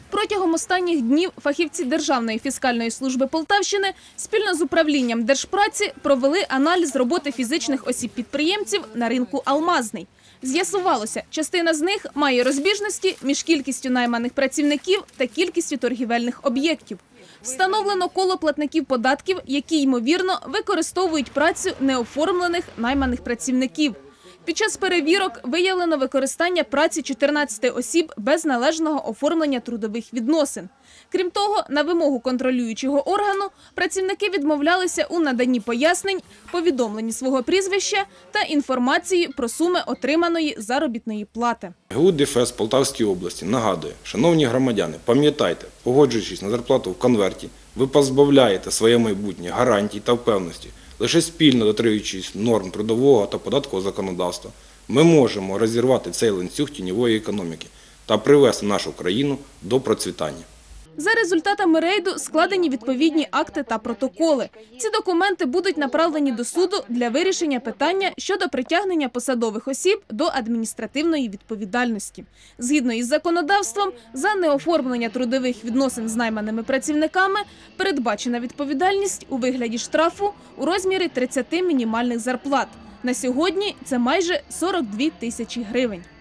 Протягом останніх днів фахівці Державної фіскальної служби Полтавщини спільно з управлінням Держпраці провели аналіз роботи фізичних осіб-підприємців на ринку «Алмазний». З'ясувалося, частина з них має розбіжності між кількістю найманих працівників та кількістю торгівельних об'єктів. Встановлено коло платників податків, які, ймовірно, використовують працю неоформлених найманих працівників. Під час перевірок виявлено використання праці 14 осіб без належного оформлення трудових відносин. Крім того, на вимогу контролюючого органу працівники відмовлялися у наданні пояснень, повідомленні свого прізвища та інформації про суми отриманої заробітної плати. ГУ ДФС Полтавської області нагадує, шановні громадяни, пам'ятайте, погоджуючись на зарплату в конверті, ви позбавляєте своє майбутнє гарантій та впевненості. Лише спільно дотримуючись норм трудового та податкового законодавства, ми можемо розірвати цей ланцюг тіньової економіки та привести нашу країну до процвітання. За результатами рейду складені відповідні акти та протоколи. Ці документи будуть направлені до суду для вирішення питання щодо притягнення посадових осіб до адміністративної відповідальності. Згідно із законодавством, за неоформлення трудових відносин з найманими працівниками передбачена відповідальність у вигляді штрафу у розмірі 30 мінімальних зарплат. На сьогодні це майже 42 тисячі гривень.